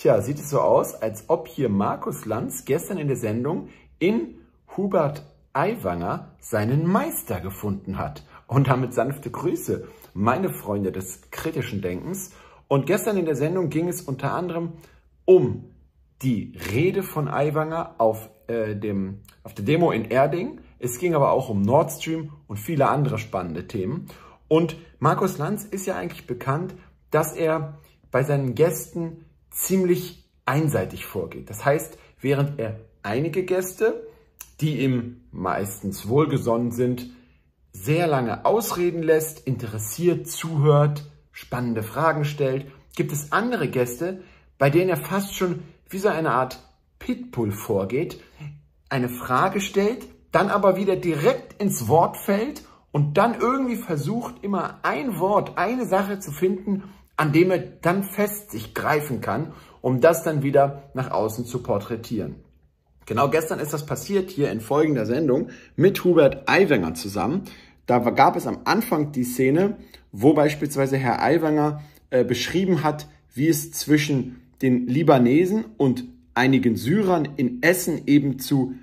Tja, sieht es so aus, als ob hier Markus Lanz gestern in der Sendung in Hubert Aiwanger seinen Meister gefunden hat. Und damit sanfte Grüße, meine Freunde des kritischen Denkens. Und gestern in der Sendung ging es unter anderem um die Rede von Aiwanger auf der Demo in Erding. Es ging aber auch um Nord Stream und viele andere spannende Themen. Und Markus Lanz ist ja eigentlich bekannt, dass er bei seinen Gästen ziemlich einseitig vorgeht. Das heißt, während er einige Gäste, die ihm meistens wohlgesonnen sind, sehr lange ausreden lässt, interessiert zuhört, spannende Fragen stellt, gibt es andere Gäste, bei denen er fast schon wie so eine Art Pitbull vorgeht, eine Frage stellt, dann aber wieder direkt ins Wort fällt und dann irgendwie versucht, immer ein Wort, eine Sache zu finden, an dem er dann fest sich greifen kann, um das dann wieder nach außen zu porträtieren. Genau gestern ist das passiert hier in folgender Sendung mit Hubert Aiwanger zusammen. Da gab es am Anfang die Szene, wo beispielsweise Herr Aiwanger beschrieben hat, wie es zwischen den Libanesen und einigen Syrern in Essen eben zu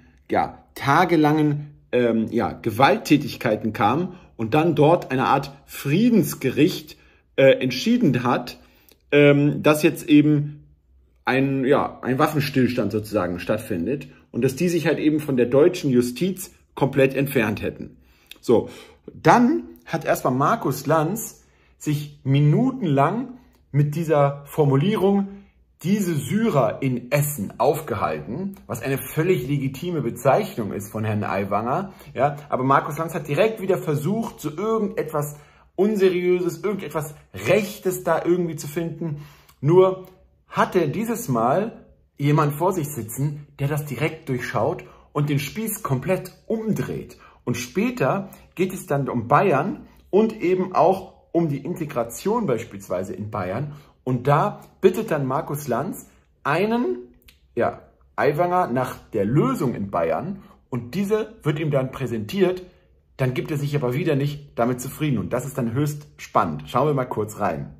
tagelangen Gewalttätigkeiten kam und dann dort eine Art Friedensgericht entschieden hat, dass jetzt eben ein Waffenstillstand sozusagen stattfindet und dass die sich halt eben von der deutschen Justiz komplett entfernt hätten. So, dann hat erstmal Markus Lanz sich minutenlang mit dieser Formulierung diese Syrer in Essen aufgehalten, was eine völlig legitime Bezeichnung ist von Herrn Aiwanger. Ja, aber Markus Lanz hat direkt wieder versucht, so irgendetwas Unseriöses, irgendetwas Rechtes da irgendwie zu finden. Nur hatte dieses Mal jemand vor sich sitzen, der das direkt durchschaut und den Spieß komplett umdreht. Und später geht es dann um Bayern und eben auch um die Integration beispielsweise in Bayern. Und da bittet dann Markus Lanz Aiwanger nach der Lösung in Bayern und diese wird ihm dann präsentiert. Dann gibt er sich aber wieder nicht damit zufrieden und das ist dann höchst spannend. Schauen wir mal kurz rein.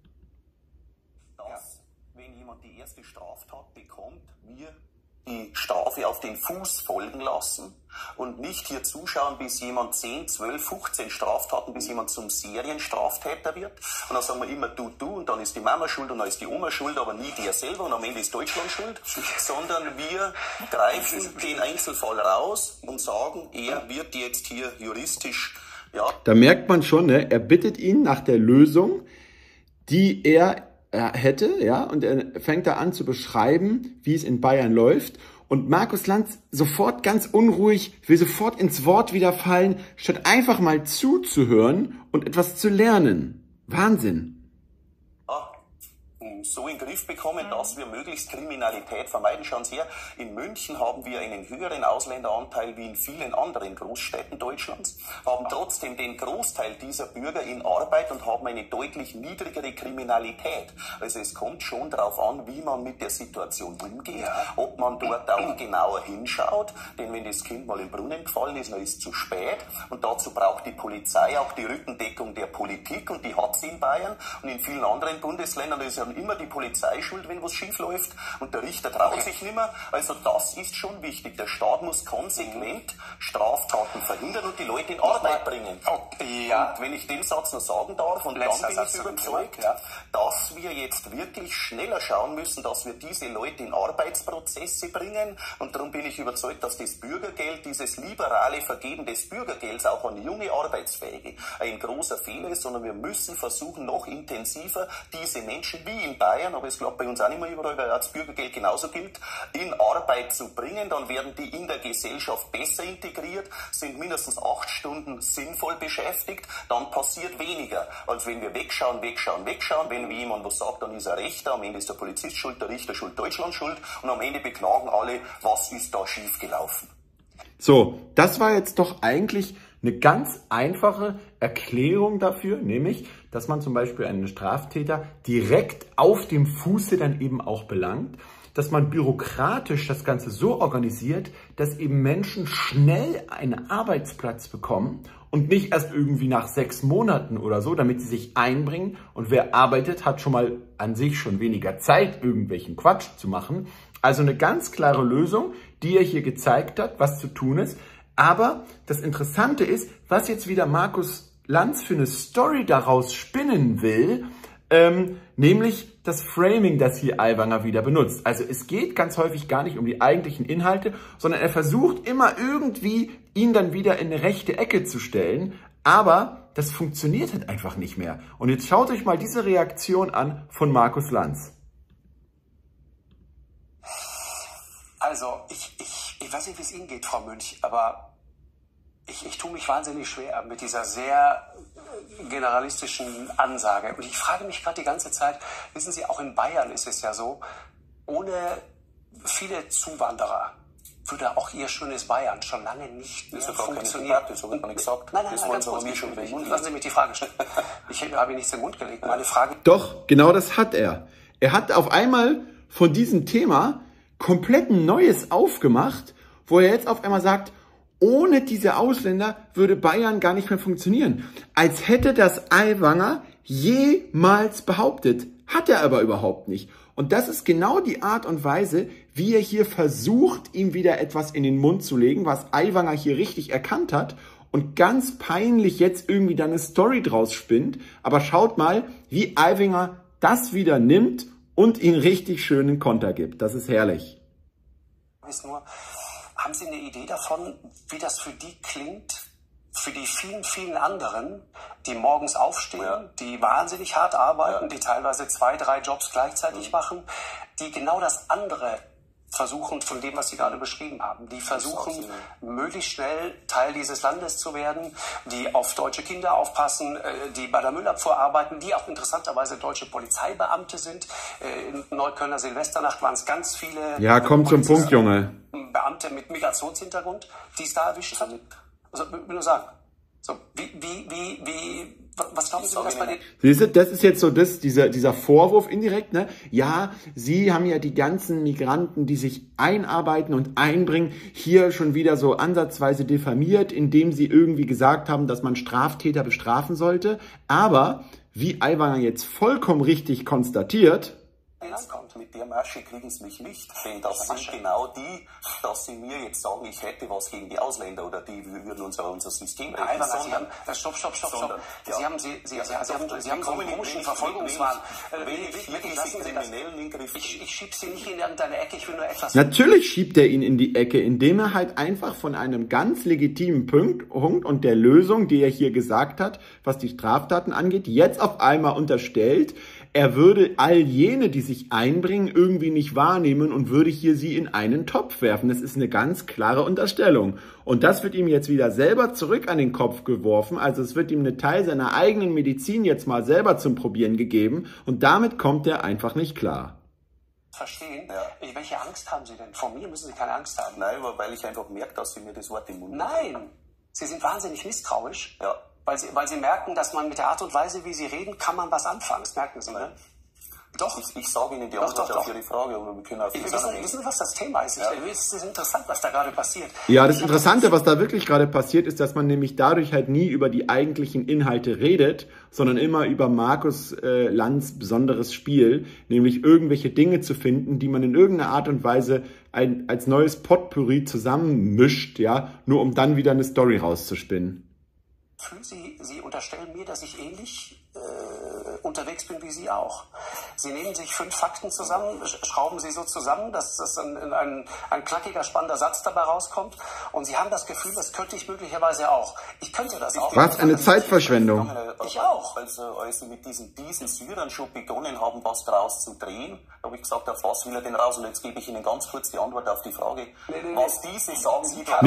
Wenn jemand die erste Straftat bekommt, wir die Strafe auf den Fuß folgen lassen und nicht hier zuschauen, bis jemand 10, 12, 15 Straftaten, bis jemand zum Serienstraftäter wird. Und dann sagen wir immer du und dann ist die Mama schuld und dann ist die Oma schuld, aber nie der selber und am Ende ist Deutschland schuld, sondern wir greifen den Einzelfall raus und sagen, er wird jetzt hier juristisch, Da merkt man schon, ne? Er bittet ihn nach der Lösung, die er hätte, und er fängt da an zu beschreiben, wie es in Bayern läuft. Und Markus Lanz sofort ganz unruhig, will sofort ins Wort wieder fallen, statt einfach mal zuzuhören und etwas zu lernen. Wahnsinn. So in den Griff bekommen, dass wir möglichst Kriminalität vermeiden. Schauen Sie her, in München haben wir einen höheren Ausländeranteil wie in vielen anderen Großstädten Deutschlands, haben trotzdem den Großteil dieser Bürger in Arbeit und haben eine deutlich niedrigere Kriminalität. Also es kommt schon darauf an, wie man mit der Situation umgeht, ob man dort auch genauer hinschaut, denn wenn das Kind mal im Brunnen gefallen ist, dann ist es zu spät und dazu braucht die Polizei auch die Rückendeckung der Politik und die hat sie in Bayern und in vielen anderen Bundesländern ist ja immer die Polizei schuld, wenn was schief läuft und der Richter traut sich nicht mehr. Also das ist schon wichtig. Der Staat muss konsequent Straftaten verhindern und die Leute in Arbeit bringen. Und wenn ich den Satz noch sagen darf, und dann bin ich überzeugt, dass wir jetzt wirklich schneller schauen müssen, dass wir diese Leute in Arbeitsprozesse bringen und darum bin ich überzeugt, dass das Bürgergeld, dieses liberale Vergeben des Bürgergelds auch an junge Arbeitsfähige ein großer Fehler ist, sondern wir müssen versuchen, noch intensiver diese Menschen wie in Bayern, aber es klappt bei uns auch nicht mehr überall, weil das Bürgergeld genauso gilt, in Arbeit zu bringen. Dann werden die in der Gesellschaft besser integriert, sind mindestens 8 Stunden sinnvoll beschäftigt, dann passiert weniger, als wenn wir wegschauen. Wenn jemand was sagt, dann ist er Rechter, am Ende ist der Polizist schuld, der Richter schuld, Deutschland schuld und am Ende beklagen alle, was ist da schiefgelaufen. So, das war jetzt doch eigentlich eine ganz einfache Erklärung dafür, nämlich, dass man zum Beispiel einen Straftäter direkt auf dem Fuße dann eben auch belangt, dass man bürokratisch das Ganze so organisiert, dass eben Menschen schnell einen Arbeitsplatz bekommen und nicht erst irgendwie nach 6 Monaten oder so, damit sie sich einbringen. Und wer arbeitet, hat schon mal an sich schon weniger Zeit, irgendwelchen Quatsch zu machen. Also eine ganz klare Lösung, die er hier gezeigt hat, was zu tun ist. Aber das Interessante ist, was jetzt wieder Markus Lanz für eine Story daraus spinnen will, nämlich das Framing, das hier Aiwanger wieder benutzt. Also es geht ganz häufig gar nicht um die eigentlichen Inhalte, sondern er versucht immer irgendwie, ihn dann wieder in eine rechte Ecke zu stellen, aber das funktioniert halt einfach nicht mehr. Und jetzt schaut euch mal diese Reaktion an von Markus Lanz. Also, ich weiß nicht, wie es Ihnen geht, Frau Münch, aber ich tue mich wahnsinnig schwer mit dieser sehr generalistischen Ansage. Und ich frage mich gerade die ganze Zeit, wissen Sie, auch in Bayern ist es ja so, ohne viele Zuwanderer würde auch Ihr schönes Bayern schon lange nicht mehr funktionieren. Das habe ich gar nicht gesagt. Nein, ganz kurz, lassen Sie mich die Frage stellen. Ich habe Ihnen nichts in den Mund gelegt. Meine Frage... Doch, genau das hat er. Er hat auf einmal von diesem Thema komplett ein neues aufgemacht, wo er jetzt auf einmal sagt, ohne diese Ausländer würde Bayern gar nicht mehr funktionieren. Als hätte das Aiwanger jemals behauptet. Hat er aber überhaupt nicht. Und das ist genau die Art und Weise, wie er hier versucht, ihm wieder etwas in den Mund zu legen, was Aiwanger hier richtig erkannt hat und ganz peinlich jetzt irgendwie da eine Story draus spinnt. Aber schaut mal, wie Aiwanger das wieder nimmt und ihn richtig schönen Konter gibt. Das ist herrlich. Ist nur, haben Sie eine Idee davon, wie das für die klingt, für die vielen, vielen anderen, die morgens aufstehen, die wahnsinnig hart arbeiten, die teilweise 2, 3 Jobs gleichzeitig machen, die genau das andere versuchen von dem, was Sie gerade beschrieben haben. Die versuchen, möglichst schnell Teil dieses Landes zu werden, die auf deutsche Kinder aufpassen, die bei der Müllabfuhr arbeiten, die auch interessanterweise deutsche Polizeibeamte sind. In Neuköllner Silvesternacht waren es ganz viele... Ja, komm zum Punkt, Junge. Beamte mit Migrationshintergrund, die es da erwischt hat. Also, ich will nur sagen, so, was glauben Sie, was bei den... Siehst du, das ist jetzt so dieser Vorwurf indirekt, ne? Ja, Sie haben ja die ganzen Migranten, die sich einarbeiten und einbringen, hier schon wieder so ansatzweise diffamiert, indem Sie irgendwie gesagt haben, dass man Straftäter bestrafen sollte. Aber, wie Aiwanger jetzt vollkommen richtig konstatiert... Mit der Masche kriegen sie mich nicht, denn das sind genau die, dass sie mir jetzt sagen, ich hätte was gegen die Ausländer oder die würden unser System brechen. Stopp. Sie haben so einen komischen Verfolgungswahn. Ich schieb Sie nicht in irgendeine Ecke, ich will nur etwas... Natürlich schiebt er ihn in die Ecke, indem er halt einfach von einem ganz legitimen Punkt und der Lösung, die er hier gesagt hat, was die Straftaten angeht, jetzt auf einmal unterstellt, er würde all jene, die sich einbringen, irgendwie nicht wahrnehmen und würde hier sie in einen Topf werfen. Das ist eine ganz klare Unterstellung. Und das wird ihm jetzt wieder selber zurück an den Kopf geworfen. Also es wird ihm eine Teil seiner eigenen Medizin jetzt mal selber zum Probieren gegeben. Und damit kommt er einfach nicht klar. Verstehen? Ja. Welche Angst haben Sie denn? Vor mir müssen Sie keine Angst haben. Nein, aber weil ich einfach merke, dass Sie mir das Wort im Mund... Nein! Sie sind wahnsinnig misstrauisch. Ja. Weil sie merken, dass man mit der Art und Weise, wie sie reden, kann man was anfangen. Das merken Sie, ne? Doch. Ich sage Ihnen die Antwort auf Ihre Frage. Aber wir können auf wissen Sie, was das Thema ist? Ja. Es ist interessant, was da gerade passiert. Ja, das Interessante, was da wirklich gerade passiert, ist, dass man nämlich dadurch halt nie über die eigentlichen Inhalte redet, sondern immer über Markus Lanz' besonderes Spiel, nämlich irgendwelche Dinge zu finden, die man in irgendeiner Art und Weise als neues Potpourri zusammenmischt, ja, nur um dann wieder eine Story rauszuspinnen. Sie unterstellen mir, dass ich ähnlich unterwegs bin wie Sie auch. Sie nehmen sich 5 Fakten zusammen, schrauben sie so zusammen, dass ein knackiger, spannender Satz dabei rauskommt. Und Sie haben das Gefühl, das könnte ich möglicherweise auch. Ich könnte das auch. Was eine Zeitverschwendung. Ich auch. Als Sie mit diesen Syrern schon begonnen haben, was draus zu drehen, habe ich gesagt, auf was will er denn raus? Und jetzt gebe ich Ihnen ganz kurz die Antwort auf die Frage, was diese sagen Sie da.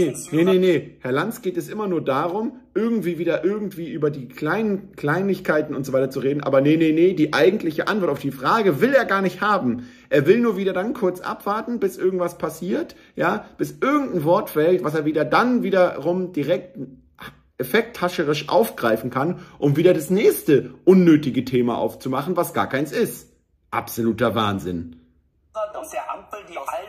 Nee. Herr Lanz, geht es immer nur darum, irgendwie über die Kleinigkeiten und so weiter zu reden. Aber nee, die eigentliche Antwort auf die Frage will er gar nicht haben. Er will nur wieder dann kurz abwarten, bis irgendwas passiert, ja, bis irgendein Wort fällt, was er dann wiederum direkt effekthascherisch aufgreifen kann, um wieder das nächste unnötige Thema aufzumachen, was gar keins ist. Absoluter Wahnsinn. Und der Ampel, die allen mit an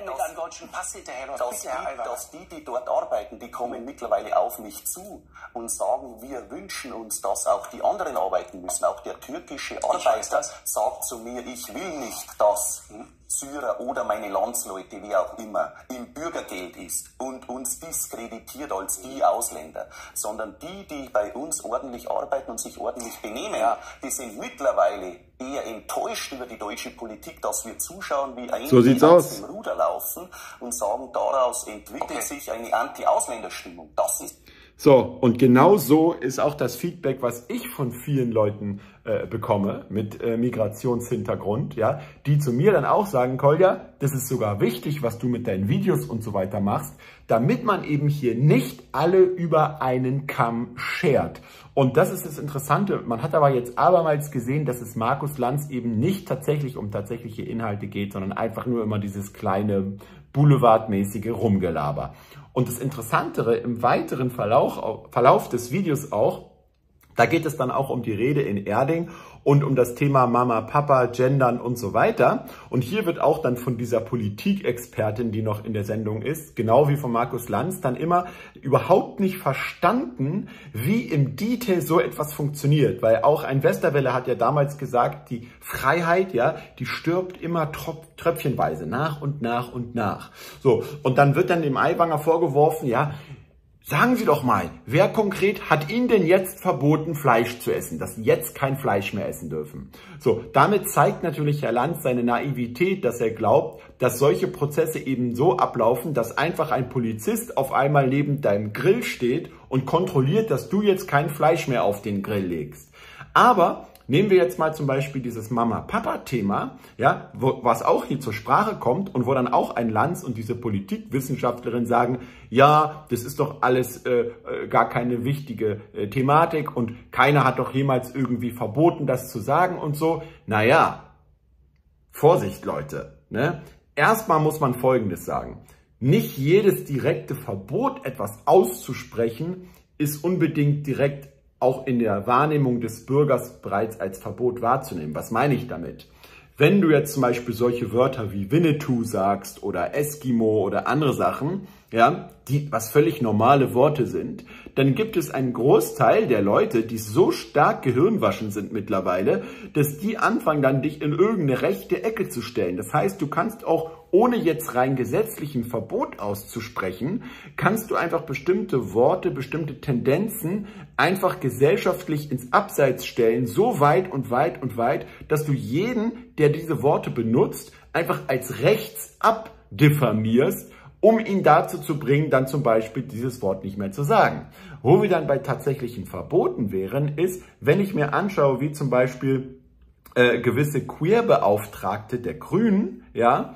deutschen Pass hinterherläuft. Dass die dort arbeiten, die kommen mittlerweile auf mich zu und sagen, wir wünschen uns, dass auch die anderen arbeiten müssen. Auch der türkische Arbeiter sagt zu mir, ich will nicht, dass Syrer oder meine Landsleute, wie auch immer, im Bürgergeld ist und uns diskreditiert als die Ausländer, sondern die bei uns ordentlich arbeiten und sich ordentlich benehmen, die sind mittlerweile eher enttäuscht über die deutsche Politik, dass wir zuschauen, wie einige aus dem Ruder laufen und sagen, daraus entwickelt sich eine Anti-Ausländer-Stimmung. Das ist so, und genau so ist auch das Feedback, was ich von vielen Leuten bekomme mit Migrationshintergrund, ja, die zu mir dann auch sagen, Kolja, das ist sogar wichtig, was du mit deinen Videos und so weiter machst, damit man eben hier nicht alle über einen Kamm schert. Und das ist das Interessante. Man hat aber jetzt abermals gesehen, dass es Markus Lanz eben nicht tatsächlich um tatsächliche Inhalte geht, sondern einfach nur immer dieses kleine boulevardmäßige Rumgelaber. Und das Interessantere im weiteren Verlauf des Videos auch, da geht es dann auch um die Rede in Erding und um das Thema Mama, Papa, Gendern und so weiter. Und hier wird auch dann von dieser Politikexpertin, die noch in der Sendung ist, genau wie von Markus Lanz, dann immer überhaupt nicht verstanden, wie im Detail so etwas funktioniert. Weil auch ein Westerwelle hat ja damals gesagt, die Freiheit, ja, die stirbt immer tröpfchenweise, nach und nach und nach. So, und dann wird dann dem Aiwanger vorgeworfen, ja, sagen Sie doch mal, wer konkret hat Ihnen denn jetzt verboten, Fleisch zu essen, dass Sie jetzt kein Fleisch mehr essen dürfen? So, damit zeigt natürlich Herr Lanz seine Naivität, dass er glaubt, dass solche Prozesse eben so ablaufen, dass einfach ein Polizist auf einmal neben deinem Grill steht und kontrolliert, dass du jetzt kein Fleisch mehr auf den Grill legst. Aber nehmen wir jetzt mal zum Beispiel dieses Mama-Papa-Thema, ja, was auch hier zur Sprache kommt und wo dann auch ein Lanz und diese Politikwissenschaftlerin sagen, ja, das ist doch alles gar keine wichtige Thematik und keiner hat doch jemals irgendwie verboten, das zu sagen und so. Naja, Vorsicht, Leute, ne? Erstmal muss man Folgendes sagen. Nicht jedes direkte Verbot, etwas auszusprechen, ist unbedingt direkt auch in der Wahrnehmung des Bürgers bereits als Verbot wahrzunehmen. Was meine ich damit? Wenn du jetzt zum Beispiel solche Wörter wie Winnetou sagst oder Eskimo oder andere Sachen, ja, die was völlig normale Worte sind, dann gibt es einen Großteil der Leute, die so stark gehirnwaschen sind mittlerweile, dass die anfangen dann dich in irgendeine rechte Ecke zu stellen. Das heißt, du kannst auch, ohne jetzt rein gesetzlich ein Verbot auszusprechen, kannst du einfach bestimmte Worte, bestimmte Tendenzen einfach gesellschaftlich ins Abseits stellen, so weit und weit und weit, dass du jeden, der diese Worte benutzt, einfach als rechts abdiffamierst, um ihn dazu zu bringen, dann zum Beispiel dieses Wort nicht mehr zu sagen. Wo wir dann bei tatsächlichen Verboten wären, ist, wenn ich mir anschaue, wie zum Beispiel gewisse Queerbeauftragte der Grünen, ja,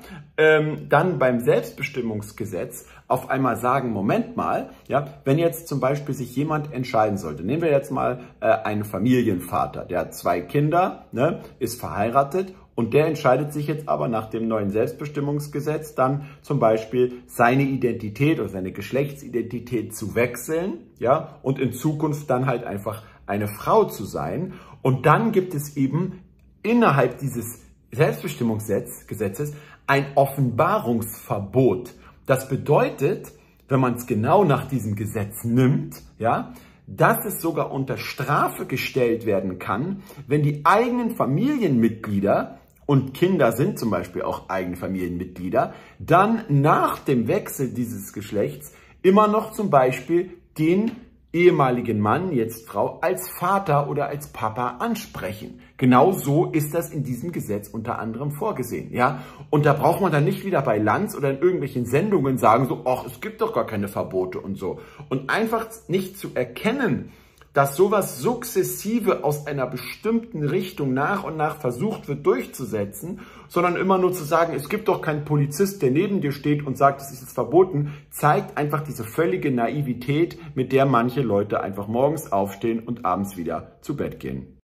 dann beim Selbstbestimmungsgesetz auf einmal sagen, Moment mal, ja, wenn jetzt zum Beispiel sich jemand entscheiden sollte, nehmen wir jetzt mal einen Familienvater, der hat 2 Kinder, ne, ist verheiratet und der entscheidet sich jetzt aber nach dem neuen Selbstbestimmungsgesetz dann zum Beispiel seine Identität oder seine Geschlechtsidentität zu wechseln, ja, und in Zukunft dann halt einfach eine Frau zu sein. Und dann gibt es eben innerhalb dieses Selbstbestimmungsgesetzes ein Offenbarungsverbot. Das bedeutet, wenn man es genau nach diesem Gesetz nimmt, ja, dass es sogar unter Strafe gestellt werden kann, wenn die eigenen Familienmitglieder, und Kinder sind zum Beispiel auch eigene Familienmitglieder, dann nach dem Wechsel dieses Geschlechts immer noch zum Beispiel den ehemaligen Mann, jetzt Frau, als Vater oder als Papa ansprechen. Genau so ist das in diesem Gesetz unter anderem vorgesehen, ja. Und da braucht man dann nicht wieder bei Lanz oder in irgendwelchen Sendungen sagen so, ach, es gibt doch gar keine Verbote und so. Und einfach nicht zu erkennen, dass sowas sukzessive aus einer bestimmten Richtung nach und nach versucht wird durchzusetzen, sondern immer nur zu sagen, es gibt doch keinen Polizist, der neben dir steht und sagt, es ist jetzt verboten, zeigt einfach diese völlige Naivität, mit der manche Leute einfach morgens aufstehen und abends wieder zu Bett gehen.